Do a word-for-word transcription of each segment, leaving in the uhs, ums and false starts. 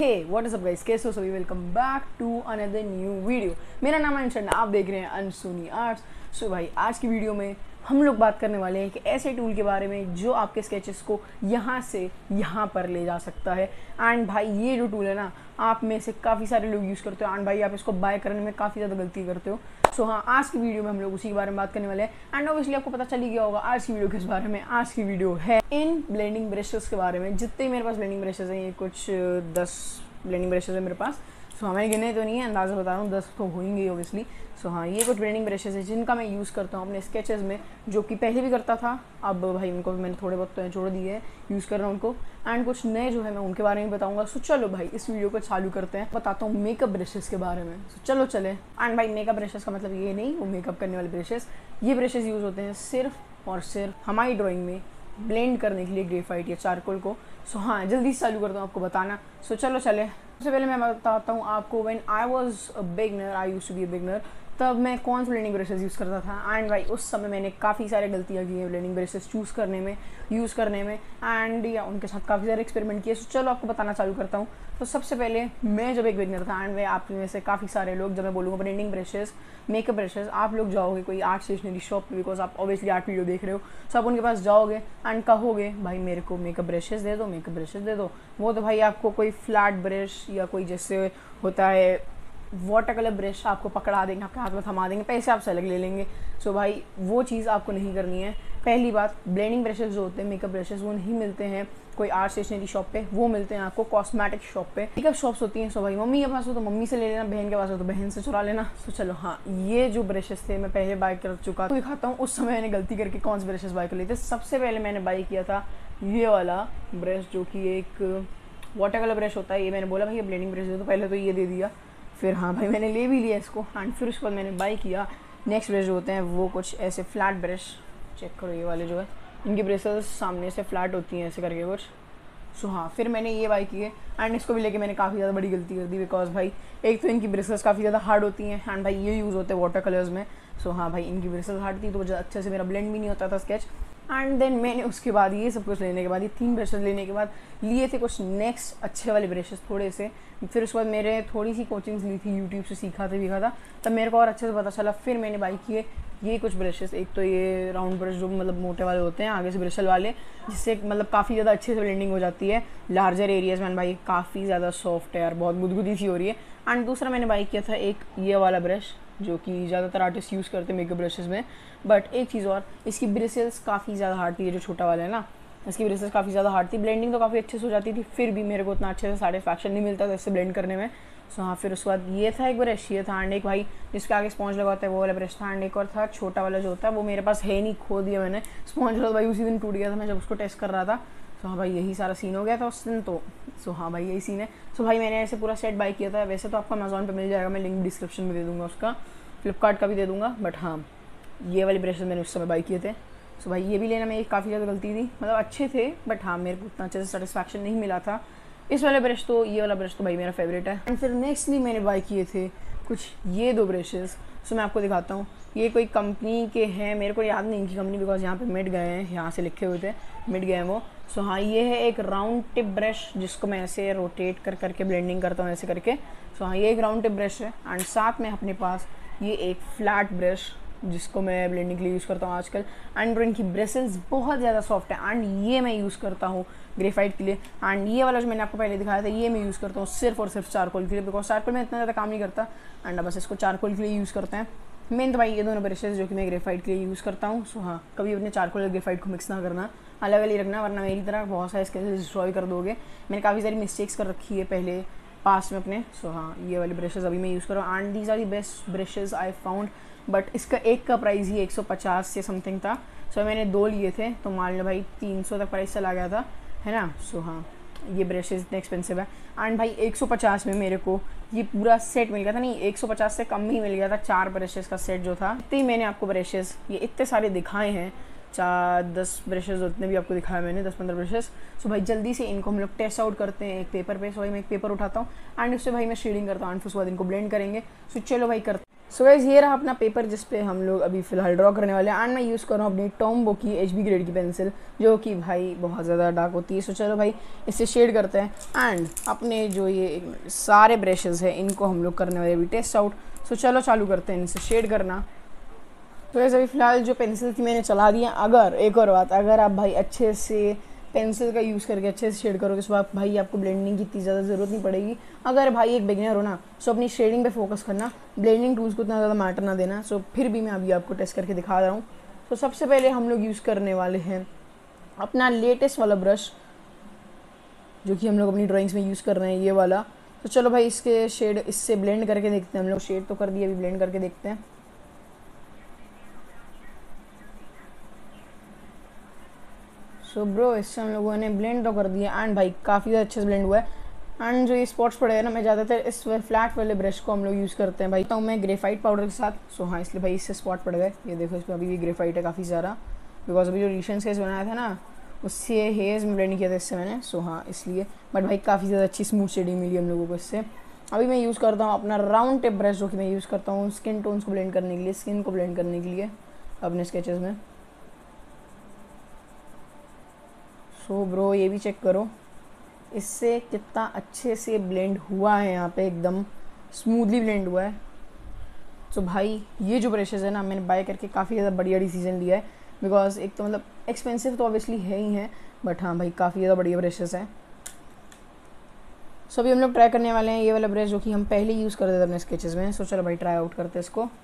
Hey what is up guys, कैसे हो सभी। Welcome back to another new video. मेरा नाम है अंशन, आप देख रहे हैं अनसुनी आर्ट्स। सो भाई आज की वीडियो में हम लोग बात करने वाले हैं कि ऐसे टूल के बारे में जो आपके स्केचेस को यहाँ से यहाँ पर ले जा सकता है। एंड भाई ये जो टूल है ना, आप में से काफ़ी सारे लोग यूज़ करते हो एंड भाई आप इसको बाय करने में काफ़ी ज़्यादा गलती करते हो। सो हाँ, आज की वीडियो में हम लोग उसी के बारे में बात करने वाले हैं। एंड ऑब्वियसली आपको पता चल ही गया होगा आज की वीडियो किस बारे में। आज की वीडियो है इन ब्लेंडिंग ब्रशेस के बारे में। जितने मेरे पास ब्लेंडिंग ब्रशेस हैं, ये कुछ दस ब्लेंडिंग ब्रशेस है मेरे पास। सो हाँ, मैंने गिने तो नहीं है, अंदाज़ा बता रहा हूँ, दस तो होंगे ऑब्वियसली। सो हाँ, ये कुछ ब्लेंडिंग ब्रशेस है जिनका मैं यूज़ करता हूँ अपने स्केचेस में, जो कि पहले भी करता था। अब भाई उनको मैंने थोड़े बहुत तो छोड़ दिए हैं, यूज़ कर रहा हूँ उनको। एंड कुछ नए जो है मैं उनके बारे में बताऊँगा। सो चलो भाई इस वीडियो को चालू करते हैं, बताता हूँ मेकअप ब्रशेस के बारे में। सो चलो चले। एंड भाई मेकअप ब्रशेस का मतलब ये नहीं वो मेकअप करने वाले ब्रशेस। ये ब्रशेस यूज़ होते हैं सिर्फ और सिर्फ हमारी ड्राइंग में ब्लेंड करने के लिए ग्रेफाइट या चारकोल को। सो हाँ, जल्दी से चालू करता हूँ आपको बताना। सो चलो चले। सबसे पहले मैं बताता हूँ आपको, when I was a beginner, I used to be a beginner, तब मैं कौन सा ब्लेंडिंग ब्रशेस यूज़ करता था। एंड भाई उस समय मैंने काफ़ी सारे गलतियाँ की हैं ब्लेंडिंग ब्रशेस चूज़ करने में, यूज़ करने में। एंड या उनके साथ काफ़ी सारे एक्सपेरिमेंट किए। सो चलो आपको बताना चालू करता हूँ। तो सबसे पहले मैं जब एक बिगनर था, एंड वे आप में से काफ़ी सारे लोग, जब मैं बोलूँगा ब्लेंडिंग ब्रशेस, मेकअप ब्रशेस, आप लोग जाओगे कोई आर्ट स्टेशनरी शॉप पे, बिकॉज आप ऑब्वियसली आर्ट वीडियो देख रहे हो। सो आप उनके पास जाओगे एंड कहोगे भाई मेरे को मेकअप ब्रशेस दे दो, मेकअप ब्रशेस दे दो। वो तो भाई आपको कोई फ्लैट ब्रश या कोई जैसे होता है वाटर कलर ब्रश आपको पकड़ा देंगे, आपके हाथ में थमा देंगे, पैसे आपसे अलग ले लेंगे। सो so भाई वो चीज़ आपको नहीं करनी है। पहली बात, ब्लेंडिंग ब्रशेस जो होते हैं, मेकअप ब्रशेस, वो नहीं मिलते हैं कोई आर्ट स्टेशनरी शॉप पे, वो मिलते हैं आपको कॉस्मेटिक शॉप पे। मेकअप शॉप्स होती हैं। सो भाई मम्मी के पास हो तो मम्मी से ले लेना, बहन के पास हो तो बहन से चुरा लेना। सो चलो हाँ, ये जो ब्रशेस थे मैं पहले बाय कर चुका, तो दिखाता हूँ उस समय मैंने गलती करके कौन से ब्रशेस बाय कर लिए थे। सबसे पहले मैंने बाय किया था ये वाला ब्रश, जो कि एक वाटर कलर ब्रश होता है। ये मैंने बोला भाई ये ब्लेंडिंग ब्रश है, तो पहले तो ये दे दिया। फिर हाँ भाई मैंने ले भी लिया इसको। एंड फिर उसके बाद मैंने बाय किया नेक्स्ट ब्रश जो होते हैं वो कुछ ऐसे फ्लैट ब्रश। चेक करो ये वाले जो है, इनकी ब्रशेस सामने से फ्लैट होती हैं ऐसे करके कुछ। सो हाँ, फिर मैंने ये बाय किए एंड इसको भी लेके मैंने काफ़ी ज़्यादा बड़ी गलती कर दी, बिकॉज भाई एक तो इनकी ब्रशेस काफ़ी ज़्यादा हार्ड होती हैं एंड भाई ये यूज़ होते हैं वाटर कलर्स में। सो हाँ भाई इनकी ब्रशेस हार्ड थी तो अच्छे से मेरा ब्लेंड भी नहीं होता था स्केच। एंड देन मैंने उसके बाद ये सब कुछ लेने के बाद, ये तीन ब्रशेस लेने के बाद लिए थे कुछ नेक्स्ट अच्छे वाले ब्रशेस थोड़े से। फिर उसके बाद मेरे थोड़ी सी कोचिंग्स ली थी, यूट्यूब से सीखा था सीखा था तब मेरे को और अच्छे से पता चला। फिर मैंने बाई किए ये कुछ ब्रशेस। एक तो ये राउंड ब्रश जो मतलब मोटे वाले होते हैं आगे से ब्रशल वाले, जिससे मतलब काफ़ी ज़्यादा अच्छे से ब्लेंडिंग हो जाती है लार्जर एरियाज में। भाई काफ़ी ज़्यादा सॉफ्ट है यार, बहुत गुदगुदी सी हो रही है। एंड दूसरा मैंने बाई किया था एक ये वाला ब्रश, जो कि ज़्यादातर आर्टिस्ट यूज़ करते हैं मेकअप ब्रशेस में। बट एक चीज़ और, इसकी ब्रिसल्स काफ़ी ज़्यादा हार्ड थी। ये जो छोटा वाला है ना, इसकी ब्रिसल्स काफ़ी ज़्यादा हार्ड थी। ब्लेंडिंग तो काफ़ी अच्छे से हो जाती थी, फिर भी मेरे को उतना अच्छे से सेटिस्फैक्शन नहीं मिलता था इससे ब्लेंड करने में। सो हाँ, फिर उसके बाद ये था एक ब्रश, ये था। एंड एक भाई जिसके आगे स्पॉन्ज लगा होता है वो वाला ब्रश था। एंड एक और था छोटा वाला जो होता है, वो मेरे पास है नहीं, खो दिया मैंने। स्पॉन्ज वाला भाई उसी दिन टूट गया था मैं जब उसको टेस्ट कर रहा था। सो हाँ भाई यही सारा सीन हो गया था उस दिन तो। सो हाँ भाई यही सीन है। सो भाई मैंने ऐसे पूरा सेट बाय किया था। वैसे तो आपको अमेज़ॉन पे मिल जाएगा, मैं लिंक डिस्क्रिप्शन में दे दूँगा उसका, फ्लिपकार्ट का भी दे दूँगा। बट हाँ, ये वाले ब्रशेस मैंने उस समय बाय किए थे। सो भाई ये भी लेना में एक काफ़ी ज़्यादा गलती थी, मतलब अच्छे थे बट हाँ मेरे को उतना अच्छे से सेटिस्फैक्शन नहीं मिला था। इस वाले ब्रश तो, ये वाला ब्रश तो भाई मेरा फेवरेट है। एंड फिर नेक्स्टली मैंने बाय किए थे कुछ ये दो ब्रशेस। सो मैं आपको दिखाता हूँ, ये कोई कंपनी के हैं, मेरे को याद नहीं इनकी कंपनी, बिकॉज यहाँ पे मिट गए हैं, यहाँ से लिखे हुए थे मिट गए हैं वो। सो हाँ, ये है एक राउंड टिप ब्रश जिसको मैं ऐसे रोटेट कर करके ब्लेंडिंग करता हूँ ऐसे करके। सो हाँ, ये एक राउंड टिप ब्रश है। एंड साथ में अपने पास ये एक फ्लैट ब्रश जिसको मैं ब्लेंडिंग के लिए यूज़ करता हूँ आजकल। एंड इनकी ब्रशेस बहुत ज़्यादा सॉफ्ट है एंड ये मैं यूज़ करता हूँ ग्रेफाइट के लिए। एंड ये वाला जो मैंने आपको पहले दिखाया था ये मैं यूज़ करता हूँ सिर्फ और सिर्फ चारकोल के लिए, बिकॉज चारकोल में इतना ज़्यादा काम नहीं करता एंड बस इसको चारकोल के लिए यूज़ करते हैं मेन। तो भाई ये दोनों ब्रशेस जो कि मैं ग्रेफाइट के लिए यूज़ करता हूँ। सो हाँ, कभी अपने चारकोल और ग्रेफाइट को मिक्स ना करना, अलग अलग रखना, वरना मेरी तरह बहुत सारे स्केचेस डिस्ट्रॉय कर दोगे। मैंने काफ़ी सारी मिस्टेक्स कर रखी है पहले पास में अपने। सो हाँ, ये वाले ब्रशेस अभी मैं यूज़ कर रहा हूँ and these are the best brushes I found. But इसका एक का प्राइस ही एक सौ पचास से समथिंग था। सो so, मैंने दो लिए थे तो मान लो भाई तीन सौ तक प्राइस चला गया था, है ना। सो so, हाँ, ये ब्रशेस इतने एक्सपेंसिव है। एंड भाई एक सौ पचास में मेरे को ये पूरा सेट मिल गया था, नहीं एक सौ पचास से कम ही मिल गया था, चार ब्रशेस का सेट जो था। इतने ही मैंने आपको ब्रशेस ये इतने सारे दिखाए हैं, चार दस ब्रशेस उतने भी आपको दिखाया मैंने, दस पंद्रह ब्रशेस। सो भाई जल्दी से इनको हम लोग टेस्ट आउट करते हैं एक पेपर पे। सो भाई मैं एक पेपर उठाता हूँ एंड उससे भाई मैं शेडिंग करता हूँ एंड फिर उसके बाद इनको ब्लेंड करेंगे। सो चलो भाई करते सो गाइस ये रहा अपना पेपर जिस पे हम लोग अभी फ़िलहाल ड्रॉ करने वाले हैं। एंड मैं यूज़ कर रहा हूँ अपनी टॉम्बो की एच बी ग्रेड की पेंसिल, जो कि भाई बहुत ज़्यादा डार्क होती है। सो चलो भाई इससे शेड करते हैं। एंड अपने जो ये सारे ब्रशेज़ हैं इनको हम लोग करने वाले अभी टेस्ट आउट। सो चलो चालू करते हैं इनसे शेड करना। तो वैसे अभी फ़िलहाल जो पेंसिल थी मैंने चला दी है। अगर एक और बात, अगर आप भाई अच्छे से पेंसिल का यूज़ करके अच्छे से शेड करोगे तो आप भाई आपको ब्लेंडिंग की इतनी ज़्यादा ज़रूरत नहीं पड़ेगी। अगर भाई एक बिगिनर हो ना, सो अपनी शेडिंग पे फोकस करना, ब्लेंडिंग टूल्स को इतना ज़्यादा मैटर ना देना। सो फिर भी मैं अभी आपको टेस्ट करके दिखा रहा हूँ। तो सबसे पहले हम लोग यूज़ करने वाले हैं अपना लेटेस्ट वाला ब्रश, जो कि हम लोग अपनी ड्राइंग्स में यूज़ कर रहे हैं, ये वाला। तो चलो भाई इसके शेड इससे ब्लेंड करके देखते हैं हम लोग। शेड तो कर दिए, अभी ब्लेंड करके देखते हैं। सो so ब्रो इससे हम लोगों ने ब्लेंड तो कर दिया एंड भाई काफ़ी ज़्यादा अच्छे से ब्लेंड हुआ है। एंड जो ये स्पॉट्स पड़े हैं ना, मैं ज़्यादातर इस फ्लैट वाले ब्रश को हम लोग यूज़ करते हैं भाई। तो मैं ग्रेफाइट पाउडर के साथ। सो so हाँ, इसलिए भाई इससे स्पॉट पड़ गए। ये देखो इसमें अभी भी ग्रेफाइट है काफ़ी सारा, बिकॉज अभी जो रिसेंट हेज बनाया था ना उससे हेज़ में ब्लेंड किया था इससे मैंने। सो so हाँ इसलिए, बट भाई काफ़ी ज़्यादा अच्छी स्मूथ शेडिंग मिली हम लोगों को इससे। अभी मैं यूज़ करता हूँ अपना राउंड टिप ब्रश, जो कि मैं यूज़ करता हूँ स्किन टोन्स को ब्लेंड करने के लिए, स्किन को ब्लेंड करने के लिए अपने स्केचेस में। सो so ब्रो ये भी चेक करो इससे कितना अच्छे से ब्लेंड हुआ है, यहाँ पे एकदम स्मूथली ब्लेंड हुआ है। सो so भाई ये जो ब्रशेज़ है ना, मैंने बाय करके काफ़ी ज़्यादा बढ़िया डिसीजन लिया है, बिकॉज एक तो मतलब एक्सपेंसिव तो ऑब्वियसली है ही है, बट हाँ भाई काफ़ी ज़्यादा बढ़िया ब्रशेज़ हैं। सो अभी हम लोग ट्राई करने वाले हैं ये वाला ब्रश, जो कि हम पहले यूज़ करते थे अपने स्केचेस में। सो so चलो भाई ट्राई आउट करते हैं इसको।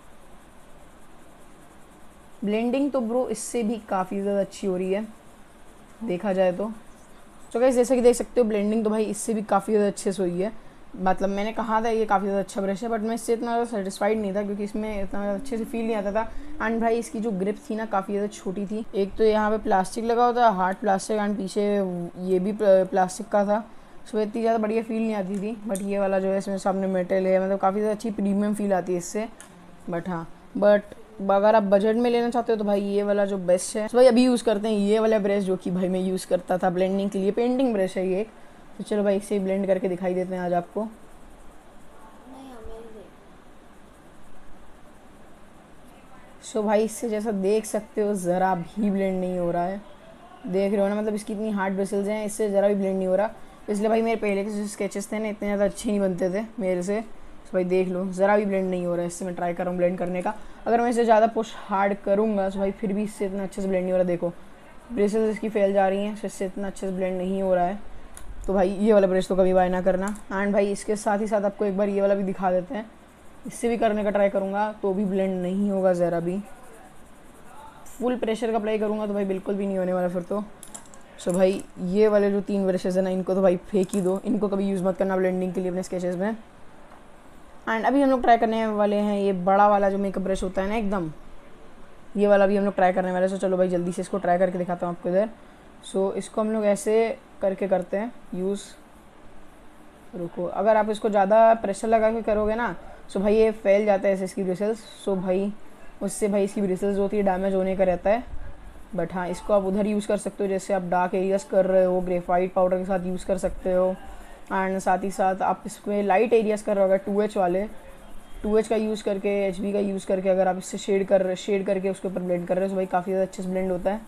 ब्लेंडिंग तो ब्रो इससे भी काफ़ी ज़्यादा अच्छी हो रही है देखा जाए तो। तो गाइस जैसा कि देख सकते हो ब्लेंडिंग तो भाई इससे भी काफ़ी ज़्यादा अच्छे से हुई है। मतलब मैंने कहा था ये काफ़ी ज़्यादा अच्छा ब्रश है, बट मैं इससे इतना ज़्यादा सेटिस्फाइड नहीं था, क्योंकि इसमें इतना अच्छे से फील नहीं आता था। एंड भाई इसकी जो ग्रिप थी ना काफ़ी ज़्यादा छोटी थी। एक तो यहाँ पे प्लास्टिक लगा होता है, हार्ड प्लास्टिक, एंड पीछे ये भी प्लास्टिक का था। सो इतनी ज़्यादा बढ़िया फील नहीं आती थी। बट ये वाला जो है इसमें सामने मेटल है, मतलब काफ़ी ज़्यादा अच्छी प्रीमियम फील आती है इससे। बट हाँ, बट अगर आप बजट में लेना चाहते हो तो भाई ये वाला जो बेस्ट है। तो भाई अभी यूज़ करते हैं ये वाला ब्रश, जो कि भाई मैं यूज़ करता था ब्लेंडिंग के लिए। पेंटिंग ब्रश है ये एक। तो चलो भाई इसे ब्लेंड करके दिखाई देते हैं आज आपको। सो so भाई इससे जैसा देख सकते हो ज़रा भी ब्लेंड नहीं हो रहा है, देख रहे हो ना, मतलब इसकी इतनी हार्ड ब्रशेज़ हैं, इससे ज़रा भी ब्लेंड नहीं हो रहा। इसलिए भाई मेरे पहले के जो स्केचेस थे ना इतने ज़्यादा अच्छे नहीं बनते थे मेरे से। तो भाई देख लो ज़रा भी ब्लेंड नहीं हो रहा है इससे। मैं ट्राई कर रहा हूँ ब्लेंड करने का। अगर मैं इसे ज़्यादा पुश हार्ड करूँगा तो भाई फिर भी इससे इतना अच्छे से ब्लेंड नहीं हो रहा। देखो ब्रशेज़ इसकी फैल जा रही हैं, इससे इतना अच्छे से ब्लेंड नहीं हो रहा है। तो भाई ये वाला ब्रश तो कभी बाय ना करना। एंड भाई इसके साथ ही साथ आपको एक बार ये वाला भी दिखा देते हैं। इससे भी करने का ट्राई करूँगा तो भी ब्लेंड नहीं होगा ज़रा भी। फुल प्रेशर का अप्लाई करूँगा तो भाई बिल्कुल भी नहीं होने वाला फिर तो। सो so भाई ये वाले जो तीन ब्रशेज़ हैं ना, इनको तो भाई फेंक ही दो, इनको कभी यूज़ मत करना ब्लेंडिंग के लिए अपने स्केचेस में। एंड अभी हम लोग ट्राई करने वाले हैं ये बड़ा वाला जो मेकअप ब्रश होता है ना एकदम, ये वाला भी हम लोग ट्राई करने वाले हैं। सो चलो भाई जल्दी से इसको ट्राई करके दिखाता हूँ आपको इधर। सो so, इसको हम लोग ऐसे करके करते हैं यूज़। रुको, अगर आप इसको ज़्यादा प्रेशर लगा के करोगे ना, सो भाई ये फैल जाता है ऐसे इसकी ब्रिसल्स। सो भाई उससे भाई इसकी ब्रिसल्स होती है डैमेज होने का रहता है। बट हाँ, इसको आप उधर यूज़ कर सकते हो जैसे आप डार्क एरियाज़ कर रहे हो, ग्रेफाइट पाउडर के साथ यूज़ कर सकते हो। एंड साथ ही साथ आप इसमें लाइट एरियाज़ कर रहे हो, अगर टू एच वाले टू एच का यूज़ करके, एच बी का यूज़ करके अगर आप इससे शेड कर शेड करके उसके ऊपर ब्लेंड कर रहे हो तो भाई काफ़ी ज़्यादा अच्छे से ब्लेंड होता है।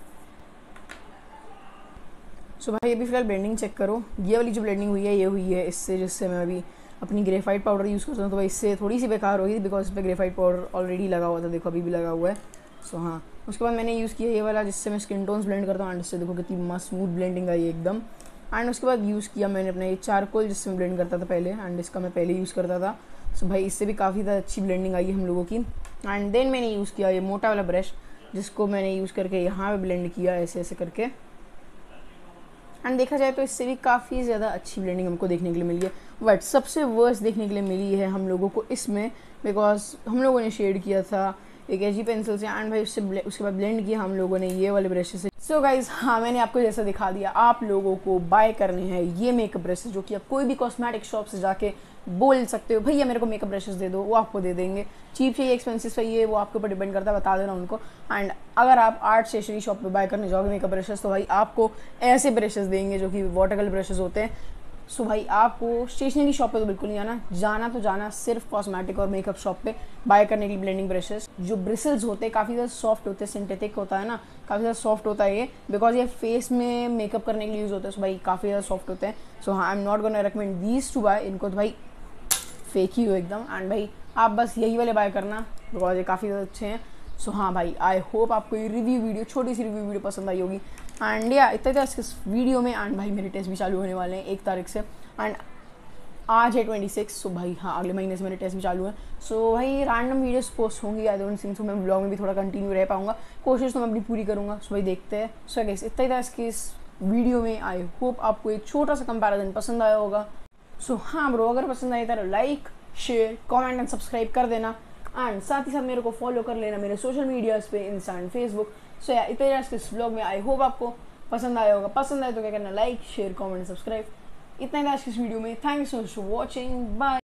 सो भाई अभी फ़िलहाल ब्लेंडिंग चेक करो। ये वाली जो ब्लेंडिंग हुई है ये हुई है इससे, जिससे मैं अभी अपनी ग्रेफाइट पाउडर यूज़ करता हूँ। तो भाई इससे थोड़ी सी बेकार होगी, बिकॉज इस पर ग्रेफाइट पाउडर ऑलरेडी लगा हुआ था, देखो अभी भी लगा हुआ है। सो हाँ, उसके बाद मैंने यूज़ किया ये वाला जिससे मैं स्किन टोन्स ब्लेंड करता हूँ। एंड इससे देखो कितनी मस्त स्मूथ ब्लेंडिंग आई एकदम। एंड उसके बाद यूज़ किया मैंने अपना ये चारकोल, जिससे मैं ब्लेंड करता था पहले, एंड इसका मैं पहले यूज़ करता था। सो भाई इससे भी काफ़ी ज़्यादा अच्छी ब्लेंडिंग आई है हम लोगों की। एंड देन मैंने यूज़ किया ये मोटा वाला ब्रश, जिसको मैंने यूज़ करके यहाँ पे ब्लेंड किया ऐसे ऐसे करके। एंड देखा जाए तो इससे भी काफ़ी ज़्यादा अच्छी ब्लेंडिंग हमको देखने के लिए मिली है। बट सबसे वर्स्ट देखने के लिए मिली है हम लोगों को इसमें, बिकॉज हम लोगों ने शेड किया था एक एजी पेंसिल से, एंड भाई उससे उसके बाद ब्लेंड किया हम लोगों ने ये वाले ब्रश से। सो गाइज हाँ, मैंने आपको जैसा दिखा दिया, आप लोगों को बाय करने हैं ये मेकअप ब्रशेस, जो कि आप कोई भी कॉस्मेटिक शॉप से जाके बोल सकते हो भैया मेरे को मेकअप ब्रशेस दे दो, वो आपको दे देंगे। चीप चाहिए एक्सपेंसिव चाहिए वो आपके ऊपर डिपेंड करता है, बता देना उनको। एंड अगर आप आर्ट स्टेशनरी शॉप पे बाय करने जाओगे मेकअप ब्रशेस तो भाई आपको ऐसे ब्रशेस देंगे जो कि वाटर कलर ब्रशेस होते हैं, सो भाई आपको स्टेशनरी शॉप पे तो बिल्कुल नहीं जाना जाना तो जाना सिर्फ कॉस्मेटिक और मेकअप शॉप पे बाय करने के लिए ब्लेंडिंग ब्रशेस। जो ब्रिसल्स होते हैं काफ़ी ज़्यादा सॉफ्ट होते हैं, सिंथेटिक होता है ना, काफ़ी ज़्यादा सॉफ्ट होता है ये, बिकॉज ये फेस में मेकअप करने के लिए यूज़ होते हैं। सो भाई काफ़ी ज़्यादा सॉफ्ट होते हैं। सो हाँ, I am not gonna recommend these to buy, इनको तो भाई फेक ही हो एकदम। एंड भाई आप बस यही वाले बाय करना बिकॉज ये काफ़ी ज़्यादा अच्छे हैं। सो हाँ भाई, आई होप आपको ये रिव्यू वीडियो, छोटी सी रिव्यू वीडियो पसंद आई होगी। एंड या इतना था इस वीडियो में। एंड भाई मेरे टेस्ट भी चालू होने वाले हैं एक तारीख से, एंड आज है ट्वेंटी सिक्स। सो भाई हाँ, अगले महीने से मेरे टेस्ट भी चालू हैं। सो भाई रैंडम वीडियोस पोस्ट होंगी, आई डोंट थिंक सो मैं ब्लॉग में भी थोड़ा कंटिन्यू रह पाऊंगा, कोशिश तो मैं अपनी पूरी करूँगा। सो भाई देखते हैं। सो गाइस इतना ही था इसके इस वीडियो में। आई होप आपको एक छोटा सा कंपैरिजन पसंद आया होगा। सो हाँ ब्रो, अगर पसंद आया तो like, share, comment and subscribe कर देना, एंड साथ ही साथ मेरे को फॉलो कर लेना मेरे सोशल मीडियाज़ पे, इंस्टा एंड फेसबुक। सो या इतना इस ब्लॉग में। आई होप आपको पसंद आया होगा। पसंद आए तो क्या करना, लाइक, शेयर, कमेंट, सब्सक्राइब। इतना ही था इस वीडियो में। Thank you so much for watching. Bye.